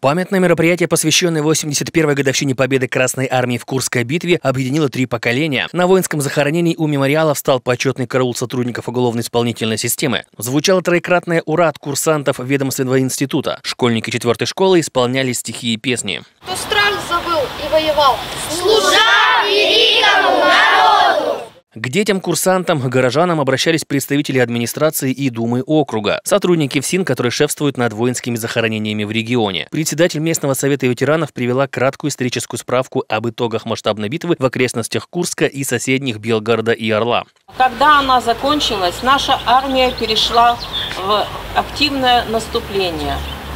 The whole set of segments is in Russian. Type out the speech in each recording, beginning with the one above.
Памятное мероприятие, посвященное 81-й годовщине победы Красной Армии в Курской битве, объединило 3 поколения. На воинском захоронении у мемориала встал почетный караул сотрудников уголовно-исполнительной системы. Звучало троекратное «Ура» от курсантов ведомственного института. Школьники 4-й школы исполняли стихи и песни. Кто страх забыл и воевал, служа великому народу! К детям-курсантам, горожанам обращались представители администрации и Думы округа, сотрудники ФСИН, которые шефствуют над воинскими захоронениями в регионе. Председатель местного совета ветеранов привела краткую историческую справку об итогах масштабной битвы в окрестностях Курска и соседних Белгорода и Орла. Когда она закончилась, наша армия перешла в активное наступление.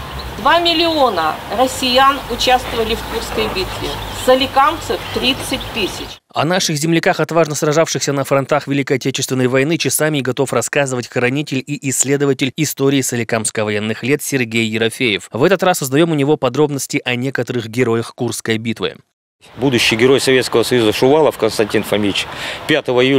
2 миллиона россиян участвовали в Курской битве, соликамцев 30 тысяч. О наших земляках, отважно сражавшихся на фронтах Великой Отечественной войны, часами готов рассказывать хранитель и исследователь истории соликамско-военных лет Сергей Ерофеев. В этот раз узнаем у него подробности о некоторых героях Курской битвы. Будущий герой Советского Союза Шувалов Константин Фомич 5 июля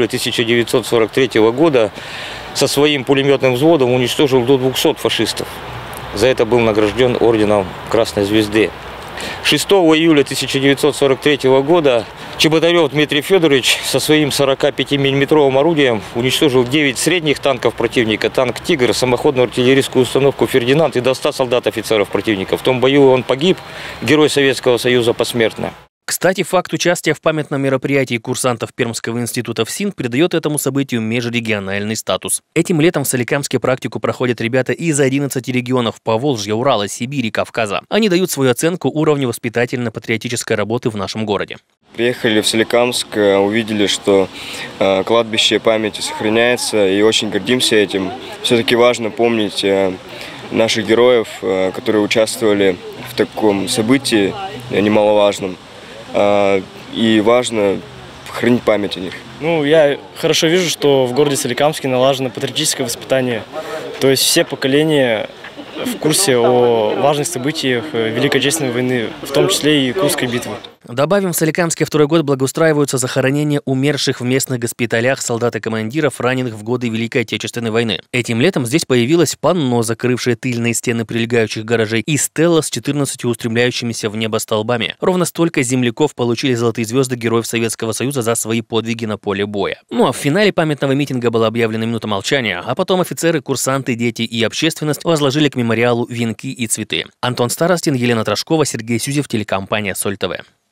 1943 года со своим пулеметным взводом уничтожил до 200 фашистов. За это был награжден орденом Красной Звезды. 6 июля 1943 года Чеботарев Дмитрий Федорович со своим 45-мм орудием уничтожил 9 средних танков противника, танк «Тигр», самоходную артиллерийскую установку «Фердинанд» и до 100 солдат-офицеров противника. В том бою он погиб, герой Советского Союза посмертно. Кстати, факт участия в памятном мероприятии курсантов Пермского института ФСИН придает этому событию межрегиональный статус. Этим летом в Соликамске практику проходят ребята из 11 регионов Поволжья, Урала, Сибири, Кавказа. Они дают свою оценку уровню воспитательно-патриотической работы в нашем городе. Приехали в Соликамск, увидели, что кладбище памяти сохраняется, и очень гордимся этим. Все-таки важно помнить наших героев, которые участвовали в таком событии немаловажном. И важно хранить память о них. Я хорошо вижу, что в городе Соликамске налажено патриотическое воспитание. То есть все поколения в курсе о важных событиях Великой Отечественной войны, в том числе и Курской битвы. Добавим, в Соликамске второй год благоустраиваются захоронения умерших в местных госпиталях солдат и командиров, раненых в годы Великой Отечественной войны. Этим летом здесь появилось панно, закрывшее тыльные стены прилегающих гаражей, и стелла с 14 устремляющимися в небо столбами. Ровно столько земляков получили золотые звезды Героев Советского Союза за свои подвиги на поле боя. А в финале памятного митинга была объявлена минута молчания, а потом офицеры, курсанты, дети и общественность возложили к мемориалу венки и цветы. Антон Старостин, Елена Трошкова, Сергей Сюзев, телекомпания Соль ТВ.